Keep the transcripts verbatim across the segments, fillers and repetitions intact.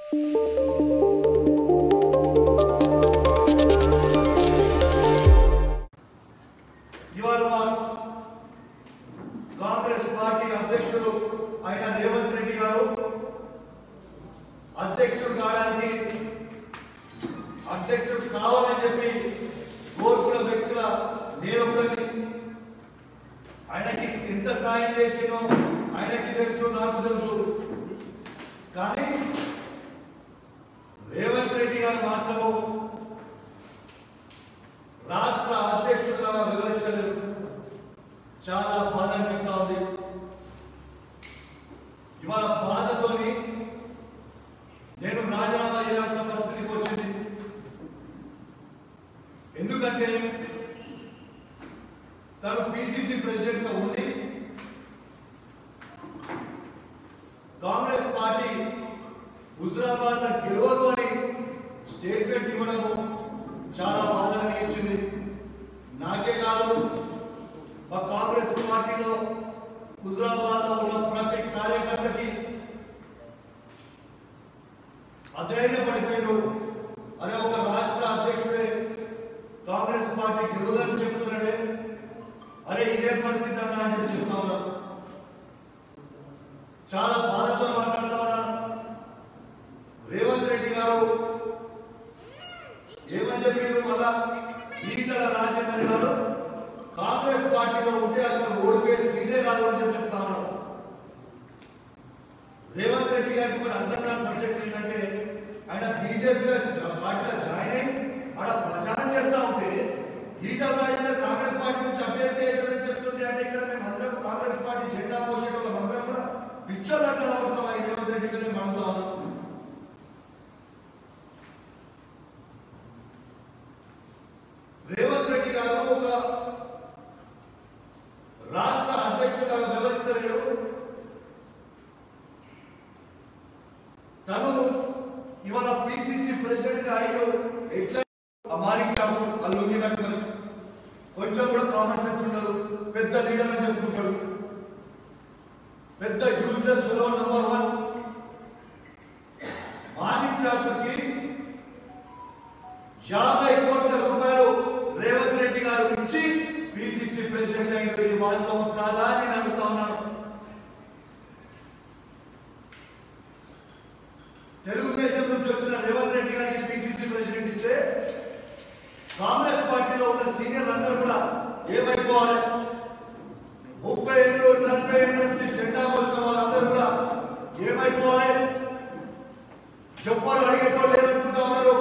ఇవాళ కాంగ్రెస్ పార్టీ అధ్యక్షుడు అయిన రేవంత్ రెడ్డి గారు అధ్యక్షుడు కావడానికి అధ్యక్షుడు కావాలని చెప్పి కోరుకున్న వ్యక్తుల నేనొకరిని. ఆయనకి ఎంత సాయం చేసినో ఆయనకి తెలుసు, నాకు తెలుసు. కానీ రేవంత్ రెడ్డి గారు మాత్రము రాష్ట్ర అధ్యక్షుడుగా వివరిస్తలేరు. చాలా బాధ అనిపిస్తా ఉంది. ఇవాళ బాధతోని నేను రాజీనామా చేయాల్సిన పరిస్థితికి వచ్చింది. ఎందుకంటే తను పిసిసి ప్రెసిడెంట్ గా ఉండి కాంగ్రెస్ పార్టీ హుజరాబాద్ గెలవదు అని స్టేట్మెంట్ ఇవ్వడము చాలా బాధ కలిగించింది. నాకే కాదు, మా కాంగ్రెస్ పార్టీలో హుజరాబాద్ లో ఉన్న ప్రతి కార్యకర్తకి అధైర్యపడిపోయాడు. అనే ఒక రాష్ట్ర అధ్యక్షుడే కాంగ్రెస్ పార్టీ గెలవదని చెప్తున్నాడే, అరే ఇదే పరిస్థితి అన్నా అని చెప్పి చెప్తా ఉన్నాను. చాలా బాధతో మాట్లాడుతా ఉన్నాను. రేవంత్ రెడ్డి గారు ఏమని చెప్పారు, మళ్ళా ఈటల రాజేందర్ గారు కాంగ్రెస్ పార్టీలో ఉంటే అసలు ఓడిపోయే సీటే కాదు అని చెప్పి చెప్తా ఉన్నారు. రేవంత్ రెడ్డి గారికి కూడా అర్థం కాని సబ్జెక్ట్ ఏంటంటే, ఆయన బీజేపీ పార్టీలో జాయిన్ అయి ఆడ ప్రచారం చేస్తా ఉంటే ఈటల రాజేందర్ కాంగ్రెస్ పార్టీ నుంచి అభ్యర్థి అవుతుందని చెప్తుంటే, అంటే ఇక్కడ మేము అందరం కాంగ్రెస్ పార్టీ జెండా పోసే వాళ్ళం అందరం కూడా పిచ్చోళ్ళ దగ్గర అవుతాం. రేవంత్ రెడ్డి గారిని మనతో ఉన్నాం. రేవంత్ రెడ్డి గారు ఒక రాష్ట్ర అధ్యక్షుడిగా వ్యవహరిస్తలేడు. తను ఇవాళ పిసిసి ప్రెసిడెంట్ గా అయ్యో ఎట్లా మాలిక్ ఠాకూర్ అల్లుంగి కట్టుకొని కొంచెం కూడా కామన్ సెన్స్ ఉండదు. పెద్ద లీడర్ అని చెప్పుకుంటాడు. పెద్ద యూజర్స్ లో నంబర్ వన్ మాలిక్ ఠాకూర్ కి యాభై కోట్ల రూపాయలు రేవంత్ రెడ్డి గారు ఇచ్చి పిసిసి ప్రెసిడెంట్ అయినది వాస్తవం కాదా అని నేను అడుగుతా ఉన్నాను. తెలుగుదేశం నుంచి వచ్చిన రేవంత్ రెడ్డి గారికి పిసిసి ప్రెసిడెంట్ ఇస్తే కాంగ్రెస్ పార్టీలో ఉన్న సీనియర్లు అందరూ కూడా ఏమైపోవాలి? ముప్పై ఏళ్ళు నలభై ఏళ్ళ నుంచి జెండా మోసిన వాళ్ళందరూ కూడా ఏమైపోవాలి? చెప్పాలి అడిగేటోళ్ళు లేదనుకుంటా ఉన్నారు.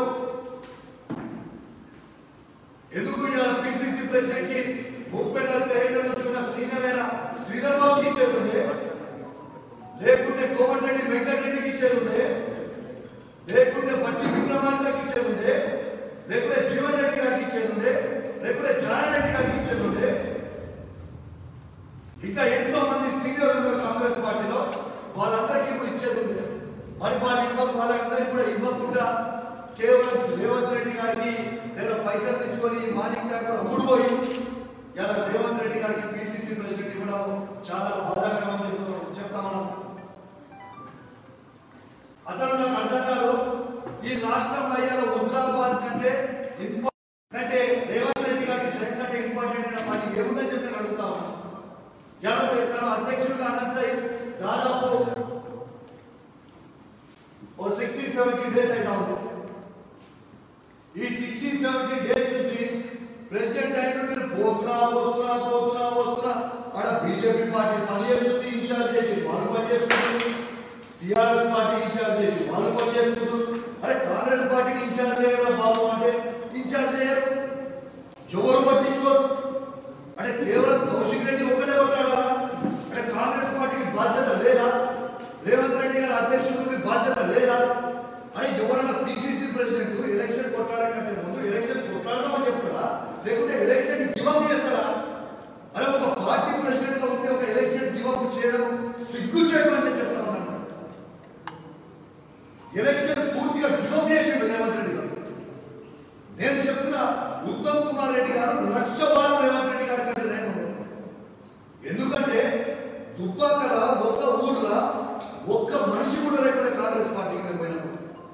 ఎందుకు ఇలా పిసిసి ప్రెసిడెంట్ కి ముప్పై నలభై ఏళ్ళ నుంచి ఉన్న సీనియర్ అయిన శ్రీధర్ బాబుకి ఇచ్చేది ఉండే, లేకుంటే కోమటిరెడ్డి వెంకటరెడ్డికి ఇచ్చేది ఉండే, లేకుంటే బట్టి విక్రమార్కకి ఇచ్చేది ఉండే, లేకుంటే జీవన్ రెడ్డి గారికి ఇచ్చేది ఉండే, లేకుంటే జానారెడ్డి గారికి ఇచ్చేది ఉండే. ఇంకా ఎంతో మంది సీనియర్ ఉన్నారు కాంగ్రెస్ పార్టీలో, వాళ్ళందరికీ కూడా ఇచ్చేది ఉంది. మరి వాళ్ళు ఇవ్వ వాళ్ళందరికీ కూడా ఇవ్వకుండా కేవలం రేవంత్ రెడ్డి గారికి దగ్గర పైసలు తెచ్చుకొని మాలిక్ ఠాకూర్ అమ్ముడు పోయి ఇలా రేవంత్ రెడ్డి గారికి పిసిసి ప్రెసిడెంట్ ఇవ్వడం చాలా బాధాకరం అని చెప్తా ఉన్నాం. అసలు నాకు అర్థం కాదు, ఈ రాష్ట్రంలో అయ్యాల హుజరాబాద్ కంటే కంటే రేవంత్ రెడ్డి గారికి కంటే ఇంపార్టెంట్ అయిన పని ఏముందని చెప్పి నేను అడుగుతా ఉన్నాను. ఎవరు తన అధ్యక్షుడిగా అనౌన్స్ అయ్యి దాదాపు ఓ సిక్స్టీ సెవెంటీ డేస్ అయితా ఉంది. ఈ సిక్స్టీ సెవెంటీ డేస్ నుంచి ప్రెసిడెంట్ అయిన పోతున్నా వస్తున్నా పోతున్నా వస్తున్నా ఆడ బీజేపీ పార్టీ పనిచేస్తుంది, ఇన్ఛార్జ్ చేసి వాళ్ళు పనిచేస్తుంది, టిఆర్ఎస్ పార్టీ ఇన్ఛార్జ్ చేసి వాళ్ళు పనిచేస్తున్నారు. అరే కాంగ్రెస్ పార్టీకి ఇన్ఛార్జ్ చేయడం బాబు అంటే ఇన్ఛార్జ్ చేయరు, ఎవరు పట్టించుకోరు. అంటే కేవలం కౌశిక్ రెడ్డి ఒకటే కొట్టాడా? అంటే కాంగ్రెస్ పార్టీకి బాధ్యత లేదా? రేవంత్ రెడ్డి గారి అధ్యక్షుడికి బాధ్యత లేదా? అని ఎవరైనా పిసిసి ప్రెసిడెంట్ ఎలక్షన్ కొట్టాడని కంటే ముందు ఎలక్షన్ కొట్టాడదామని చెప్తాడా, లేకుంటే ఎలక్షన్ గివప్ చేస్తాడా? అరే ఒక పార్టీ ప్రెసిడెంట్ గా ఉంటే ఒక ఎలక్షన్ గివప్ చేయడం సిగ్గు చేయడం అని చెప్తా ఉన్నాను. ఎలక్షన్ పూర్తిగా గివప్ చేసిండు రేవంత్ రెడ్డి గారు. నేను చెప్తున్నా, ఉత్తమ్ కుమార్ రెడ్డి గారు లక్ష వాళ్ళు రేవంత్ రెడ్డి గారి కంటే నేను. ఎందుకంటే దుబ్బాకల ఒక్క ఊర్లో ఒక్క మనిషి కూడా లేకుండా కాంగ్రెస్ పార్టీకి మేము పోయినాము.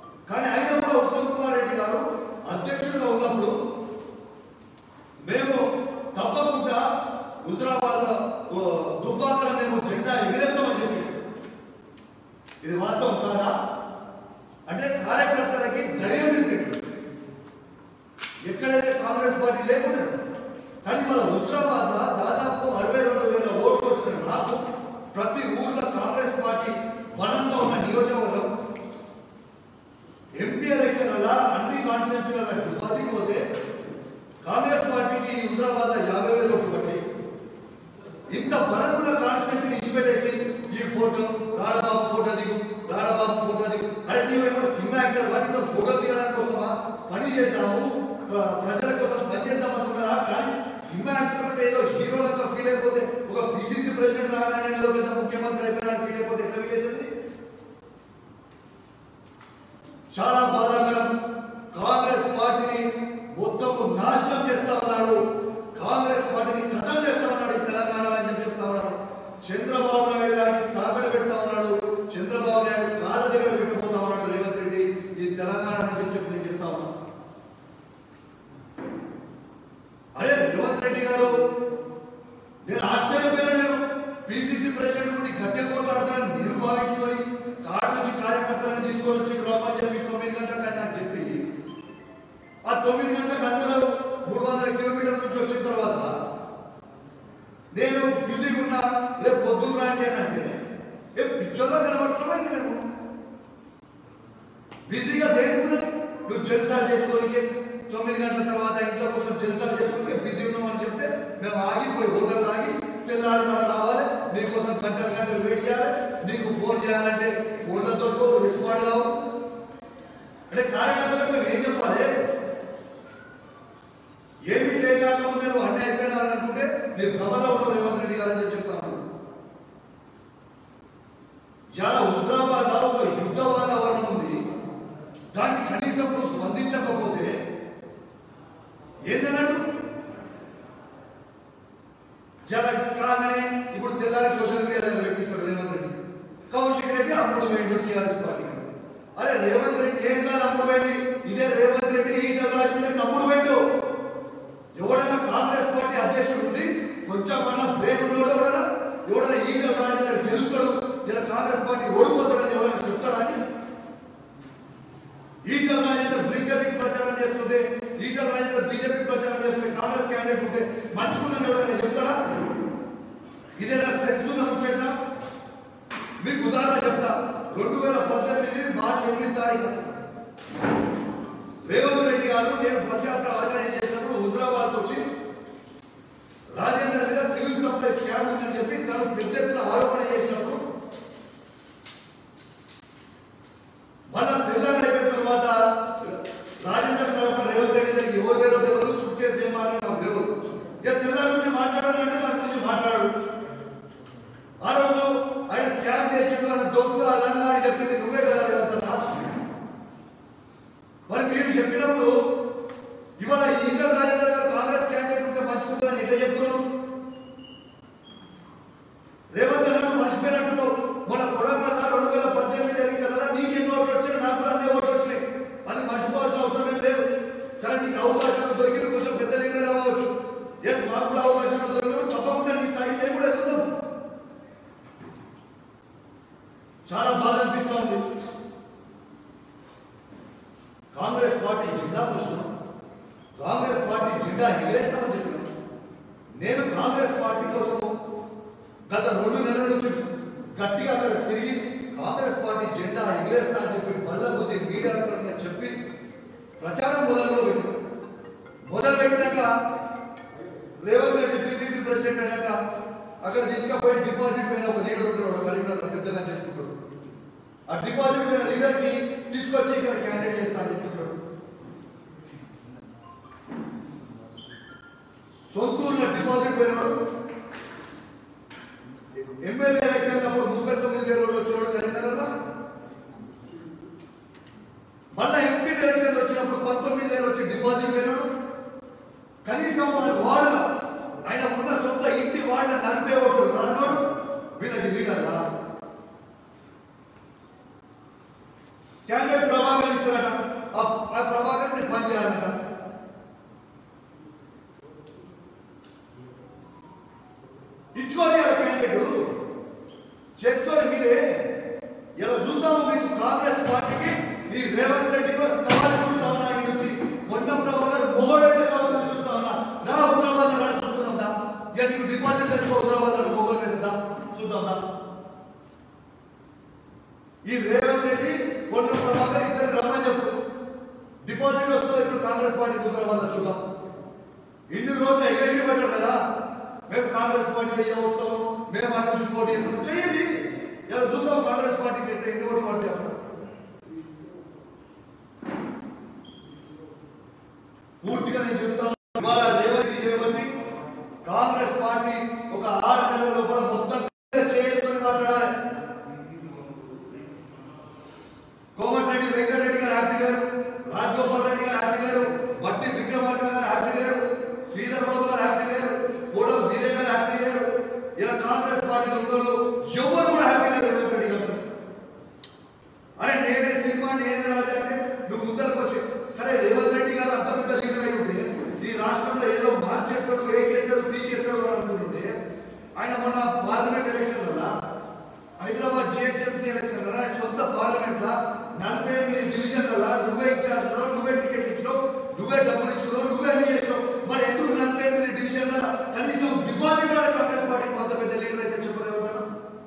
బలమున్న కాన్స్టిట్యూన్సీని ఇచ్చిపెట్టేసి ఈ ఫోటో రారబాబు ఫోటో దిగు రారబాబు ఫోటో దిగు అరే నీవేమో సినిమా యాక్టర్ వాటితో ఫోటో దిగడానికి వస్తావా పని చేద్దాము ప్రజల కోసం పని చేద్దాం అనుకున్నారా కానీ సినిమా యాక్టర్లకు ఏదో హీరోలతో ఫీల్ అయిపోతే ఒక పిసిసి ప్రెసిడెంట్ రాగానే ఏదో పెద్ద ముఖ్యమంత్రి అయిపోయినా ఫీల్ అయిపోతే ఎట్లా ఫీల్ అవుతుంది చాలా బాధాకరం కాంగ్రెస్ పార్టీని మొత్తం నాశనం చేస్తా ఉన్నాడు కాంగ్రెస్ పార్టీని ఖతం చేస్తా ఉన్నాడు ఈ తెలంగాణ అని చెప్పి చెప్తా ఉన్నాడు చంద్రబాబు నాయుడు గారిని తాకడ పెడతా ఉన్నాడు చంద్రబాబు నాయుడు కాళ్ళ దగ్గర పెట్టిపోతా ఉన్నాడు రేవంత్ రెడ్డి ఈ తెలంగాణ అని చెప్పి చెప్పి నేను చెప్తా ఉన్నాను అరే రేవంత్ రెడ్డి గారు నేను ఆశ్చర్యపోయాను నేను పిసిసి ప్రెసిడెంట్ నుండి గట్టిగా కొట్లాడతానని నేను భావించుకొని కాడ నుంచి కార్యకర్తలను తీసుకొని వచ్చి రమ్మని చెప్పి తొమ్మిది గంటలకు నాకు చెప్పి ఆ తొమ్మిది గంటలకు అందరూ మూడు వందల కిలోమీటర్ల నుంచి వచ్చిన తర్వాత నేను బిజీగా ఉన్నా రేపు పొద్దున్న రాండి అని అంటే రేపు పిచ్చోళ్ళ కనబడుతున్నామైంది మేము బిజీగా దేనికున్నది నువ్వు జల్సా చేసుకోనికి తొమ్మిది గంటల తర్వాత ఇంట్లో కోసం జల్సా చేసుకుని బిజీ ఉన్నామని చెప్తే మేము ఆగిపోయి హోటల్ ఆగి తెల్లారి మనం రావాలి నీకోసం గంటలు గంటలు వెయిట్ చేయాలి నీకు ఫోన్ చేయాలంటే ఫోన్లతో రెస్పాండ్ కావు అంటే కార్యకర్తలకు మేము ఏం చెప్పాలి ఏమి చేయకపోతే నువ్వు అన్నీ అయిపోయినారు అనుకుంటే మీరు ప్రబల ఉండవు రేవంత్ రెడ్డి గారు అని చెప్తాను చాలా హుజరాబాద్ ఒక యుద్ధ వాతావరణం ఉంది దాన్ని కనీసం నువ్వు స్పందించకపోతే ఏంటన్నట్టు చాలా కానీ ఇప్పుడు తెల్లారి సోషల్ మీడియాలో పెట్టిస్తాడు రేవంత్ రెడ్డి కౌశిక్ రెడ్డి అప్పుడు వేయండి టీఆర్ఎస్ పార్టీ అరే రేవంత్ రెడ్డి ఏం కాదు అప్పుడు వేయండి ఇదే రేవంత్ రెడ్డి ఈ రాజేంద్ర అప్పుడు వేయండు ఎవడైనా కాంగ్రెస్ పార్టీ అధ్యక్షుడు ఉంది కొంచెం మన బ్రేక్ ఉన్నాడు ఎవడైనా ఎవడైనా ఈటల రాజేంద్ర గెలుస్తాడు ఇలా కాంగ్రెస్ పార్టీ ఓడిపోతాడని ఎవరైనా చెప్తాడని ఈటల రాజేంద్ర బీజేపీకి ప్రచారం చేస్తుంటే ఈటల రాజేంద్ర బీజేపీకి ప్రచారం చేస్తుంటే కాంగ్రెస్ క్యాండిడేట్ ఉంటే మంచుకున్నాను ఎవరైనా చెప్తాడా ఇదేనా సెన్స్ ఉందా ముచ్చట మీకు ఉదాహరణ చెప్తా రెండు వేల పద్దెనిమిది మార్చి ఎనిమిది తారీఖు రేవంత్ రెడ్డి గారు నేను బస్ యాత్ర ఆర్గనైజ్ చేసినప్పుడు హుజరాబాద్ వచ్చి రాజేంద్ర మీద సివిల్ సప్లై స్కామ్ ఉందని చెప్పి తను పెద్ద ఎత్తున ఆరోపణ చేసినప్పుడు మళ్ళా తెల్లారి అయిపోయిన తర్వాత రాజేంద్ర తరఫున రేవంత్ రెడ్డి దగ్గరికి ఎవరు వేరో తెలియదు సూట్ కేసు ఏం మాట్లాడి నాకు తెలియదు ఇక తెల్లారి నుంచి మాట్లాడాలంటే దాని గురించి మాట్లాడు ఆ రోజు ఆయన స్కామ్ చేసిన దొంగ అలంగా అని చెప్పింది నువ్వే కదా రేవంత్ మరి మీరు చెప్పినప్పుడు ఇవాళ ఈటల రాజేంద్ర గారు కాంగ్రెస్ క్యాండిడేట్ ఉంటే మంచుకుంటుందని ఎట్లా చెప్తున్నాను రేవంత్ రెడ్డి మర్చిపోయినట్టు మన కొడంగల్ రెండు వేల పద్దెనిమిది ఎన్నికల నీకెన్ని ఓట్లు వచ్చినాయి నాకు అన్ని ఓట్లు వచ్చినాయి అది మర్చిపోవాల్సిన అవసరం ఏం లేదు సరే నీకు అవకాశం దొరికిన కొంచెం పెద్ద లీడర్ అవ్వచ్చు ఎస్ మాకు కూడా అవకాశం దొరికిన తప్పకుండా నీ స్థాయి మేము కూడా ఎదుగుతాం చాలా బాధ అనిపిస్తూ ఉంది కాంగ్రెస్ పార్టీ జిల్లా కోసం కాంగ్రెస్ పార్టీ జిల్లా ఎగరేస్తామని చెప్పినాం నేను కాంగ్రెస్ పార్టీ కోసం గత రెండు నెలల నుంచి గట్టిగా అక్కడ తిరిగి కాంగ్రెస్ పార్టీ జెండా ఎగరేస్తా అని చెప్పి మళ్ళా కొద్ది మీడియా చెప్పి ప్రచారం మొదలు పెట్టి మొదలు పెట్టినాక రేవంత్ రెడ్డి పిసిసి ప్రెసిడెంట్ అయినాక అక్కడ తీసుకుపోయి డిపాజిట్ పైన ఒక లీడర్ ఉంటాడు కరీంనగర్ పెద్దగా చెప్పుకుంటాడు ఆ డిపాజిట్ పైన లీడర్ కి తీసుకొచ్చి ఇక్కడ క్యాండిడేట్ చేస్తాను చెప్తున్నాడు సొంతూరులో డిపాజిట్ పోయినాడు ఎమ్మెల్యే ఎలక్షన్ అప్పుడు ముప్పై తొమ్మిది వేల రోజులు వచ్చాడు కరీంనగర్ లో మళ్ళా ఎంపీ ఎలక్షన్ వచ్చినప్పుడు పంతొమ్మిది వేలు వచ్చి డిపాజిట్ పోయినాడు కనీసం వాళ్ళ ఆయన ఉన్న సొంత ఇంటి వాళ్ళ నలభై ఓట్లు రానోడు వీళ్ళకి లీడర్ రా క్యాండిడేట్ ప్రభాకర్ ఇస్తారట ఆ ప్రభాకర్ ని పని చేయాలట ఇచ్చుకోని ఆ క్యాండిడేట్ చేసుకొని మీరే ఇలా చూద్దాము మీకు కాంగ్రెస్ పార్టీకి ఈ రేవంత్ రెడ్డి సవాల్ చూస్తా ఉన్నా ఇంటి నుంచి మొన్న ప్రభాకర్ మొగోడైతే సవాల్ చూస్తా ఉన్నా నా హుజరాబాద్ నడిచి చూసుకుందా ఇక నీకు డిపాజిట్ తెచ్చుకో హుజరాబాద్ మొగోడు మీద చూద్దాం ఈ రేవంత్ రెడ్డి మొన్న ప్రభాకర్ ఇద్దరు రమ్మని చెప్పు డిపాజిట్ వస్తుంది ఇప్పుడు కాంగ్రెస్ పార్టీ హుజరాబాద్ చూద్దాం ఇన్ని రోజులు ఎగిరి పెట్టారు కదా మేము కాంగ్రెస్ పార్టీలో ఏం వస్తాము పార్టీ నుంచి పోటీ చేస్తాం చేయండి. ఇలా చూద్దాం కాంగ్రెస్ పార్టీకి ఎట్లా ఎన్ని ఓట్లు పడితే అప్పుడు పూర్తిగా నేను చెప్తాను. ఇవాళ రేవంత్ చేయబట్టి కాంగ్రెస్ పార్టీ ఒక ఆరు నెలల లోపల మొత్తం చేసుకొని మాట్లాడాలి. కోమటిరెడ్డి వెంకటరెడ్డి గారు హ్యాపీ లేరు, రాజగోపాల్ రెడ్డి గారు హ్యాపీ లేరు, బట్టి విక్రమార్క గారు హ్యాపీ లేరు, శ్రీధర్ బాబు గారు హ్యాపీ లేరు, పూడం వీరే గారు హ్యాపీ లేరు. ఇలా కాంగ్రెస్ పార్టీ ఉన్నోళ్ళు ఎవరు కూడా హ్యాపీ లేరు రేవంత్ రెడ్డి గారు. అరే నేనే సినిమా నేనే రాజా అంటే నువ్వు ముందరకు వచ్చి సరే రేవంత్ రెడ్డి గారు అంత పెద్ద లీడర్ అయి ఉంటే ఈ రాష్ట్రంలో ఏదో మార్చేస్తాడు, ఏ చేస్తాడు, పీ చేస్తాడు అని అనుకుంటుంటే ఆయన మొన్న పార్లమెంట్ ఎలక్షన్ వల్ల హైదరాబాద్ జిహెచ్ఎంసీ ఎలక్షన్ వల్ల సొంత పార్లమెంట్ లా నలభై ఎనిమిది డివిజన్ వల్ల నువ్వే ఇచ్చారు, నువ్వే టికెట్ ఇచ్చినావు, నువ్వే డబ్బులు ఇచ్చినావు, నువ్వే అన్ని చేసినావు. మరి ఎందుకు నలభై ఎనిమిది డివిజన్ కనీసం డిపాజిట్ కాంగ్రెస్ పార్టీ కొంత పెద్ద లీడర్ అయితే చెప్పలేవు కదా.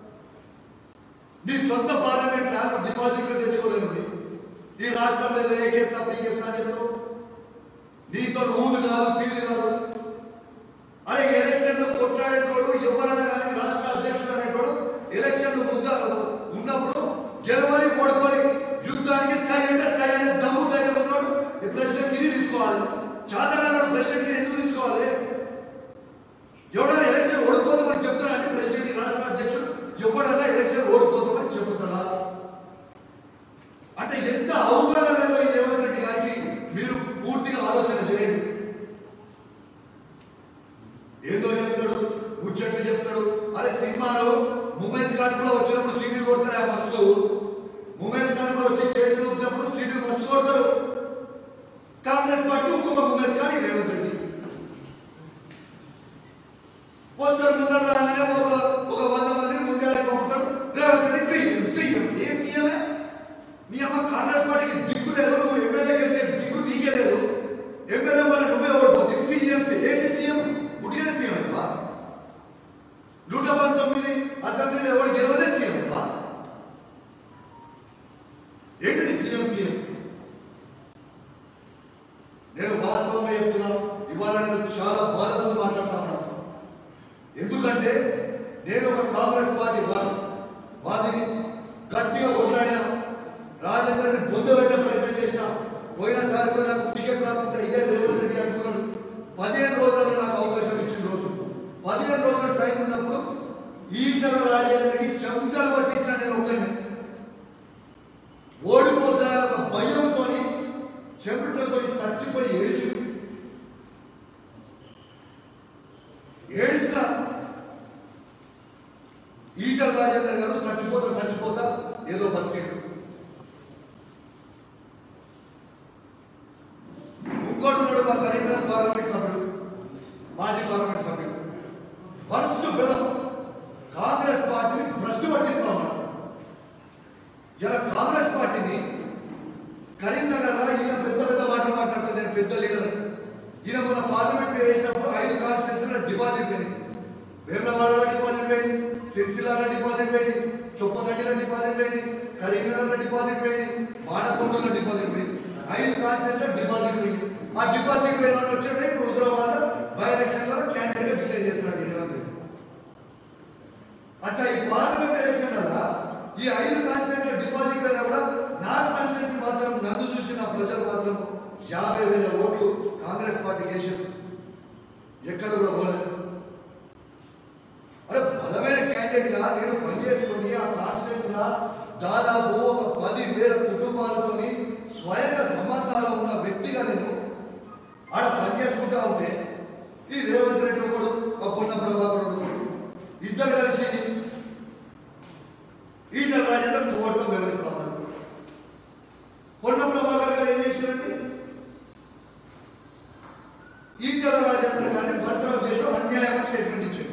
నీ సొంత పార్లమెంట్ లా డిపాజిట్లు తెచ్చుకోలేదు. ఈ రాష్ట్రంలో ఏదో ఏ కేసు పీ కేసు అని చెప్తావు. నీతో ఊళ్ళు కాదు పీలు కాదు. అరే ఎలక్షన్ కొట్లాడేటోడు ఎవరైనా కానీ రాష్ట్ర అధ్యక్షుడు అనేటోడు ఎలక్షన్ ముద్ద ఉన్నప్పుడు గెలవని ఓడిపోయి యుద్ధానికి స్థాయి అంటే స్థాయి అంటే దమ్ము ధైర్యం ఉన్నాడు ఈ ప్రెసిడెంట్ గిరి తీసుకోవాలి. చాతనాడు ప్రెసిడెంట్ గిరి ఎందుకు తీసుకోవాలి? ఎవడైనా ఎలక్షన్ ఓడిపోతామని చెప్తాడంటే ప్రెసిడెంట్ రాష్ట్ర అధ్యక్షుడు ఎవడైనా ఎలక్షన్ ఓడిపోతామని చెబుతారా? అంటే ఎంత అవగాహన లేదో ఈ రేవంత్ రెడ్డి గారికి మీరు పూర్తిగా ఆలోచన చేయండి. ఏదో చెప్తాడు, ముచ్చట్లు చెప్తాడు. అరే సినిమాలో ముమేద్ ఖాన్ కూడా వచ్చినప్పుడు సీట్లు కొడతారు, ఆ మస్తు ముమేద్ ఖాన్ కూడా వచ్చి చేతులు వచ్చినప్పుడు సీట్లు మస్తు కొడతారు. కాంగ్రెస్ పార్టీ ఇంకొక ముమేద్ ఖాన్ రేవంత్ రెడ్డి వస్తారు. ముందర రాగానే ఒక ఒక వంద మందిని ముందే పంపుతాడు. రేవంత్ రెడ్డి సీఎం సీఎం ఏ సీఎమే? మీ అమ్మ కాంగ్రెస్ పార్టీకి దిక్కు లేదు, నువ్వు ఎమ్మెల్యే గెలిచే దిక్కు నీకే లేదు. ఎమ్మెల్యే వల్ల నువ్వే ఓడిపోతుంది. సీఎం ఏంటి సీఎం? పుట్టిన సీఎం అయ్యా. నూట పంతొమ్మిది అసెంబ్లీలో ఎవరు గెలవదే సీఎం అయ్యా. ఏంటిది సీఎం సీఎం? నేను వాస్తవంగా చెప్తున్నాను. ఇవాళ నేను చాలా బాధతో మాట్లాడుతా ఉన్నాను. ఎందుకంటే నేను ఒక కాంగ్రెస్ పార్టీ వాదిని గట్టిగా కొట్లాడినా, రాజేందర్ని బొందబెట్టే ప్రయత్నం చేసిన. పోయినసారి కూడా నాకు టికెట్ రాకుండా ఇదే రేవంత్ రెడ్డి అనుకున్నాను. పదిహేను రోజుల్లో నాకు అవకాశం ఇచ్చిన రోజు పదిహేను రోజుల టైం ఉన్నప్పుడు ఈటల రాజేందర్కి చెంతలు పట్టించిన నేను ఒకరిని ఓడిపోతున్నా ఒక భయంతో చెమటతో చచ్చిపోయి ఏడిచి ఏడిసిన ఈటల రాజేందర్ గారు చచ్చిపోతా చచ్చిపోతా ఏదో బతికేడు. ఇంకోటి కూడా మా కరీంనగర్ పార్లమెంట్ సభ్యుడు, మాజీ పార్లమెంట్ సభ్యుడు ఫస్ట్ ఫిలం కాంగ్రెస్ పార్టీని భ్రష్టు పట్టిస్తా ఉన్నాడు. ఇలా కాంగ్రెస్ పార్టీని కరీంనగర్ ఈయన పెద్ద పెద్ద మాటలు మాట్లాడుతాను. నేను పెద్ద లీడర్. ఈయన మన పార్లమెంట్ వేసినప్పుడు ఐదు కాన్స్టిట్యూన్సీలో డిపాజిట్ పోయింది. వేములవాడలో డిపాజిట్ పోయింది, సిరిసిల్లాలో డిపాజిట్ పోయింది, చొప్పదండిలో డిపాజిట్ పోయింది, కరీంనగర్లో డిపాజిట్ పోయింది, మాడకొండలో డిపాజిట్ పోయింది. ఐదు కాన్స్టిట్యూన్సీలో డిపాజిట్ పోయింది. ఆ డిపాజిట్ పోయిన వాళ్ళు వచ్చాడు. ఇప్పుడు హుజరాబాద్ బై ఎలక్షన్ లో క్యాండిడేట్ గా డిక్లేర్ చేస్తున్నాడు రేవంత్ రెడ్డి. అచ్చా ఈ పార్లమెంట్ ఎలక్షన్ వల్ల ఈ ఐదు కాన్స్టిట్యూన్సీలో డిపాజిట్ పోయినా కూడా నా కాన్స్టిట్యూన్సీ మాత్రం నన్ను చూసి నా ప్రజలు మాత్రం యాభై వేల ఓట్లు కాంగ్రెస్ పార్టీకి వేసారు. ఎక్కడ కూడా పోలేదు. అరే బలమైన క్యాండిడేట్ గా నేను పనిచేసుకుని ఆ కాన్స్టిట్యూన్సీ దాదాపు ఒక పది వేల కుటుంబాలతో స్వయంగా సంబంధాలు ఉన్న వ్యక్తిగా నేను ఆడ పనిచేసుకుంటా ఉంటే ఈ రేవంత్ రెడ్డి ఒకడు, ఆ పొన్న ప్రభాకర్ ఒకడు, ఇద్దరు కలిసి ఈటల రాజేందర్ కోర్టులో వివరిస్తా ఉన్నారు. పొన్న ప్రభాకర్ గారు ఏం చేశారండి? ఈటల రాజేందర్ గారిని బర్తరఫ్ చేసి అన్యాయం స్టేట్మెంట్ ఇచ్చారు.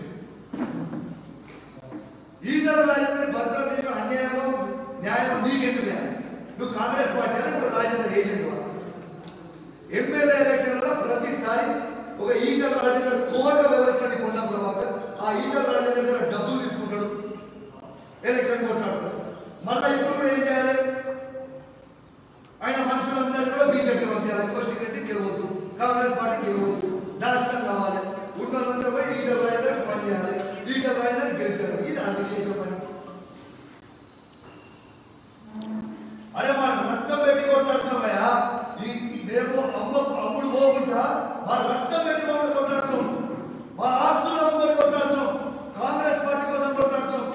ఈటల రాజేందర్ బర్తరఫ్ చేసి అన్యాయం న్యాయం నీకెందుకు? నువ్వు కాంగ్రెస్ పార్టీ ఇప్పుడు రాజేందర్ ఏజెంట్ వాళ్ళు ఎమ్మెల్యే ఎలక్షన్లో ప్రతిసారి ఒక ఈటల రాజేందర్ కోర్టు వ్యవస్థని పొన్న ప్రభాకర్ ఆ ఈటల రాజేందర్ దగ్గర డబ్బులు తీసుకుంటాడు, ఎలక్షన్ కొట్టాడు. మళ్ళీ ఇప్పుడు కూడా ఏం చేయాలి? ఆయన మనుషులందరూ కూడా బీజేపీ పంపించాలి. కోర్టు రెడ్డి గెలవద్దు, కాంగ్రెస్ పార్టీ గెలవద్దు, నాశనం కావాలి, ఉన్న వాళ్ళందరూ పోయి ఈటల రాజేందర్ పని చేయాలి. ఈటల రాజధాని గెలిపారు. ఇది అర్థం చేసిన పని. అరే మన రక్తం పెట్టి కొట్టాడుతున్నామయ్యా. ఈ మేము అమ్మకు అమ్ముడు పోకుండా మా రక్తం పెట్టి కొట్టాడుతున్నాం, మా ఆస్తులు అమ్ముకొని కొట్టాడుతున్నాం, కాంగ్రెస్ పార్టీ కోసం కొట్టాడుతున్నాం.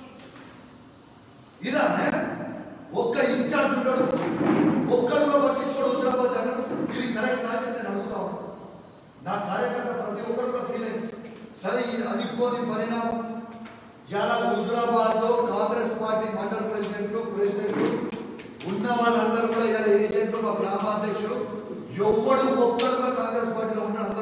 ఇదానే ఒక్క ఇన్ఛార్జ్ ఉంటాడు, ఒక్కరిలో పట్టించుకోడు హుజరాబాద్ అన్నాడు. ఇది కరెక్ట్ కాదని నేను అడుగుతా ఉన్నాను. నా కార్యకర్త ప్రతి ఒక్కరు కూడా ఫీల్ అయింది. సరే ఈ అనుకోని పరిణామం ఇలా హుజరాబాద్ లో కాంగ్రెస్ పార్టీ మండల ప్రెసిడెంట్లు ప్రెసిడెంట్లు ఉన్న వాళ్ళందరూ కూడా ఇలా ఏజెంట్లు మా గ్రామాధ్యక్షులు ఎవ్వడు ఒక్కరుగా కాంగ్రెస్ పార్టీలో ఉన్నాడు.